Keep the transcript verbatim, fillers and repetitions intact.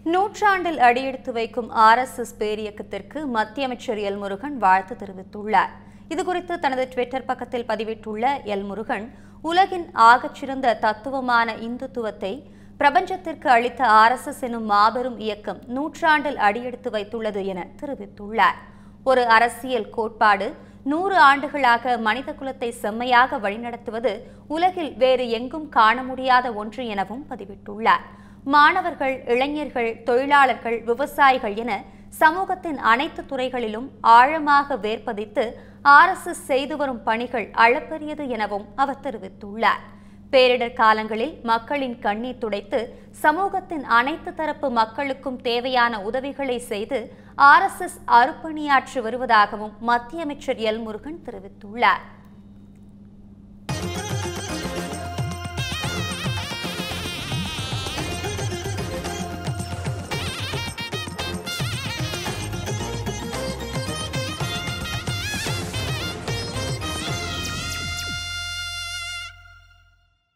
நூற்றாண்டில் அடியெடுத்து வைக்கும் ஆர் எஸ் எஸ் பேரியக்கத்திற்கு மத்திய அமைச்சர் எல் முருகன் வாழ்த்து தெரிவித்துள்ளார். இதுகுறித்து தனது ட்விட்டர் பக்கத்தில் பதிவிட்டுள்ள எல் முருகன், உலகின் ஆகச்சிறந்த தத்துவமான இந்துத்துவத்தை பிரபஞ்சத்திற்கு அளித்த ஆர் எஸ் எஸ் எனும் மாபெரும் இயக்கம் நூற்றாண்டில் அடியெடுத்து வைத்துள்ளது என தெரிவித்துள்ளார். ஒரு அரசியல் கோட்பாடு நூறு ஆண்டுகளாக மனித குலத்தை செம்மையாக வழிநடத்துவது உலகில் வேறு எங்கும் காண முடியாத ஒன்று எனவும் பதிவிட்டுள்ளார். மாணவர்கள், இளைஞர்கள், தொழிலாளர்கள், விவசாயிகள் என சமூகத்தின் அனைத்து துறைகளிலும் ஆழமாக வேர்பதித்து ஆர் எஸ் எஸ் செய்து வரும் பணிகள் அளப்பரியது எனவும் அவர் தெரிவித்துள்ளார். பேரிடர் காலங்களில் மக்களின் கண்ணீர் துடைத்து சமூகத்தின் அனைத்து தரப்பு மக்களுக்கும் தேவையான உதவிகளை செய்து ஆர் எஸ் எஸ் அருப்பணியாற்றி வருவதாகவும் மத்திய அமைச்சர் எல் முருகன் தெரிவித்துள்ளார்.